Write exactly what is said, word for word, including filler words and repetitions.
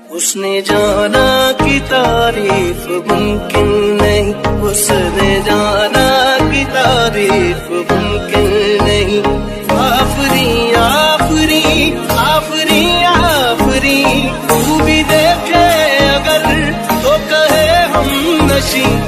उसने जाना कि तारीफ मुमकिन नहीं, उसने जाना कि तारीफ मुमकिन नहीं। आफरी आफरी आफरी आफरी, तू भी देखे अगर तो कहे हम नशी।